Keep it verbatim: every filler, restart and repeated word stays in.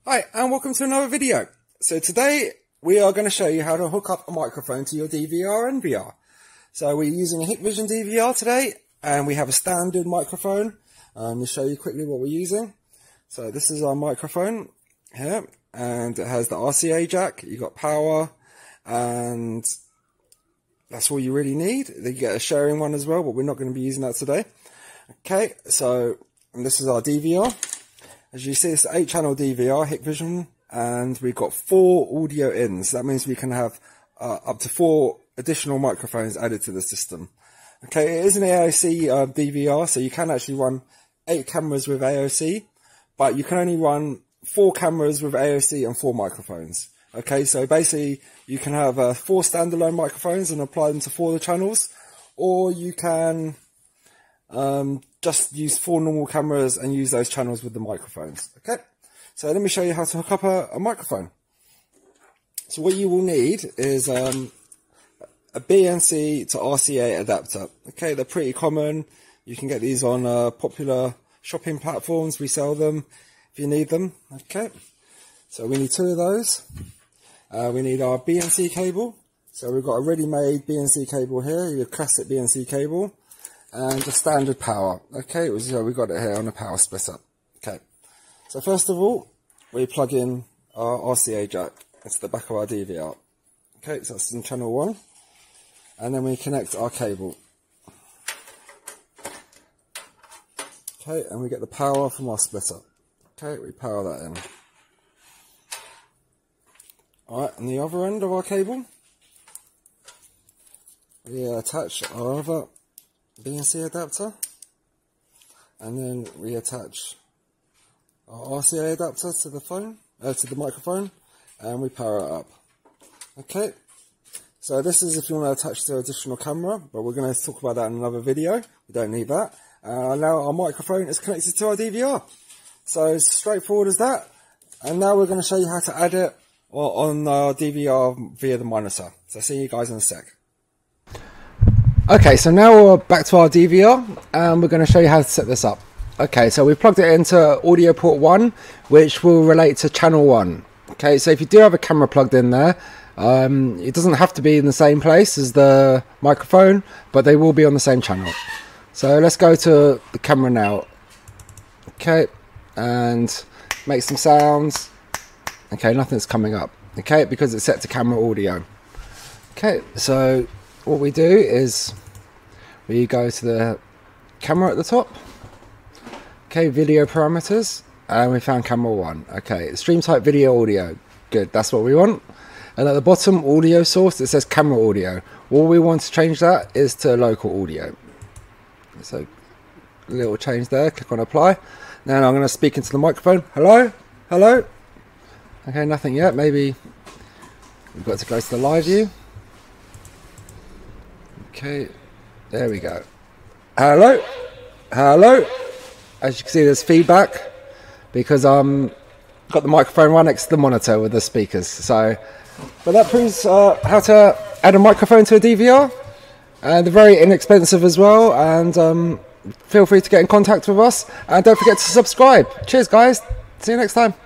Hi, and welcome to another video. So today we are going to show you how to hook up a microphone to your D V R N V R. So we're using a Hikvision D V R today, and we have a standard microphone. Um, we'll show you quickly what we're using. So this is our microphone here, and it has the R C A jack. You've got power, and that's all you really need. You get a sharing one as well, but we're not going to be using that today. Okay, so and this is our D V R. As you see, it's an eight channel D V R, Hikvision, and we've got four audio ins. That means we can have uh, up to four additional microphones added to the system. Okay, it is an A O C uh, D V R, so you can actually run eight cameras with A O C, but you can only run four cameras with A O C and four microphones. Okay, so basically you can have uh, four standalone microphones and apply them to four of the channels, or you can um, just use four normal cameras and use those channels with the microphones. Okay, so let me show you how to hook up a, a microphone. So what you will need is um, a B N C to R C A adapter. Okay, they're pretty common. You can get these on uh, popular shopping platforms. We sell them if you need them. Okay, so we need two of those. Uh, we need our B N C cable. So we've got a ready-made B N C cable here, your classic B N C cable, and the standard power. Okay, it was, uh, we got it here on a power splitter. Okay, so first of all, we plug in our R C A jack into the back of our D V R. Okay, so that's in channel one, and then we connect our cable. Okay, and we get the power from our splitter. Okay, we power that in. Alright, on the other end of our cable, we attach our other B N C adapter, and then we attach our R C A adapter to the phone, uh, to the microphone, and we power it up. Okay, so this is if you want to attach to an additional camera, but we're going to talk about that in another video. We don't need that. Uh, now our microphone is connected to our D V R, so it's straightforward as that. And now we're going to show you how to add it on our D V R via the monitor. So see you guys in a sec. Okay, so now we're back to our D V R, and we're going to show you how to set this up. Okay, so we plugged it into audio port one, which will relate to channel one. Okay, so if you do have a camera plugged in there, um, it doesn't have to be in the same place as the microphone, but they will be on the same channel. So let's go to the camera now. Okay, and make some sounds. Okay, nothing's coming up. Okay, because it's set to camera audio. Okay, so what we do is we go to the camera at the top. Okay, video parameters, and we found camera one. Okay, stream type video audio. Good, that's what we want. And at the bottom, audio source, it says camera audio. All we want to change that is to local audio. So a little change there, click on apply. Now I'm going to speak into the microphone. Hello? Hello? Okay, nothing yet. Maybe we've got to go to the live view. Okay, there we go. Hello? Hello? As you can see, there's feedback because I'm got the microphone right next to the monitor with the speakers. So, but that proves uh, how to add a microphone to a D V R. And they're very inexpensive as well, and um, feel free to get in contact with us, and don't forget to subscribe. Cheers guys, see you next time.